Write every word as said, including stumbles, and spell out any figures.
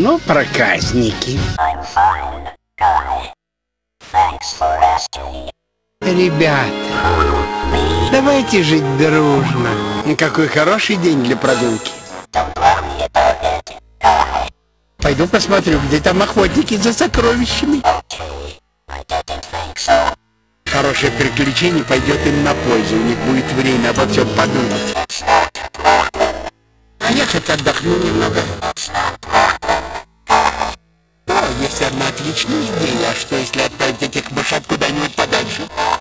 Ну, проказники. Ребята, давайте жить дружно. Какой хороший день для прогулки. Пойду посмотрю, где там охотники за сокровищами. Хорошее приключение пойдет им на пользу. У них будет время обо всем подумать. А я хоть отдохну немного. О, есть одна отличная идея. А что, если отправить этих мышат куда-нибудь подальше?